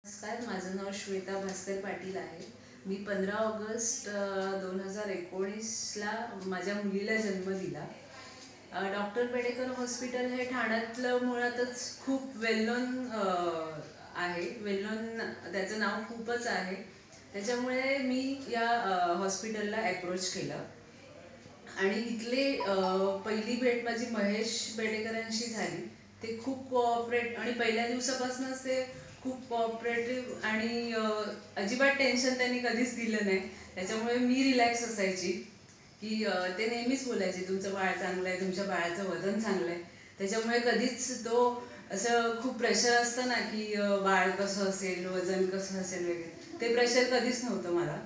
नमस्कार, माझं नाव श्वेता भास्कर पाटील आहे। मी 15 ऑगस्ट 2019ला माझ्या मुलीला जन्म दिला। डॉक्टर बेडेकर हॉस्पिटल हे ठाण्यातलं मुळातच खूप वेल नोन आहे। वेल नोन त्याचं नाव खूपच आहे, त्याच्यामुळे मी या हॉस्पिटलला अप्रोच केलं आणि इथले पहिली भेट माझी महेश बेडेकरांशी झाली। ते खूप कोऑपरेट आणि पहिल्या दिवसापासूनच ते खूप कोऑपरेटिव्ह आणि अजिबात टेन्शन त्यांनी कधीच दिलं नाही। त्याच्यामुळे मी रिलॅक्स असायची की ते नेहमीच बोलायचे तुमचं बाळ चांगलं आहे, तुमच्या बाळाचं वजन चांगलं आहे। त्याच्यामुळे कधीच तो असं खूप प्रेशर असतं ना की बाळ कसं असेल, वजन कसं असेल वगैरे, ते प्रेशर कधीच नव्हतं मला।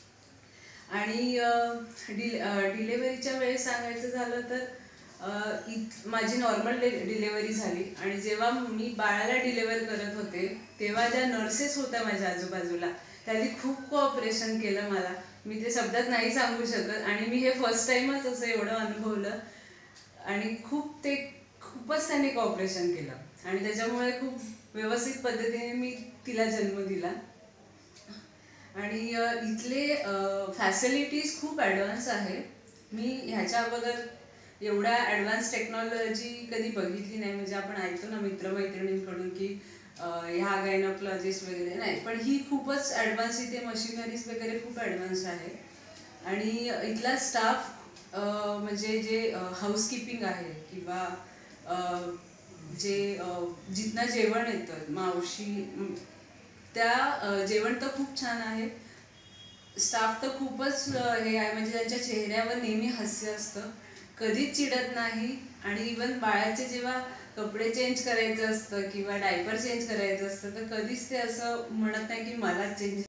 आणि डिलेव्हरीच्या वेळेस सांगायचं झालं तर माझी नॉर्मल डिलेव्हरी झाली आणि जेव्हा मी बाळाला डिलेव्हर करत होते तेव्हा ज्या नर्सेस होत्या माझ्या आजूबाजूला त्यांनी खूप कोऑपरेशन केलं मला। मी ते शब्दात नाही सांगू शकत आणि मी हे फर्स्ट टाईमच असं एवढं अनुभवलं आणि खूपच त्यांनी कोऑपरेशन केलं आणि त्याच्यामुळे खूप व्यवस्थित पद्धतीने मी तिला जन्म दिला। आणि इथले फॅसिलिटीज खूप ॲडव्हान्स आहे। मी ह्याच्या अगोदर एवढ्या ॲडव्हान्स टेक्नॉलॉजी कधी बघितली नाही। म्हणजे आपण ऐकतो ना मित्रमैत्रिणींकडून की ह्या गायनोकॉलॉजिस्ट वगैरे, नाही, पण ही खूपच ॲडव्हान्स, इथे मशिनरीज वगैरे खूप ॲडव्हान्स आहे। आणि इथला स्टाफ म्हणजे जे हाऊसकीपिंग आहे किंवा जे जिथनं जेवण येतं मावशी, त्या जेवण तर खूप छान आहे। स्टाफ तर खूपच हे आहे, म्हणजे त्यांच्या चेहऱ्यावर नेहमी हास्य असतं, कधीच चिडत नाही। आणि इवन बाळाचे जेव्हा कपडे चेंज करायचं असतं किंवा डायपर चेंज करायचं असतं तर कधीच ते असं म्हणत नाही की मला चेंज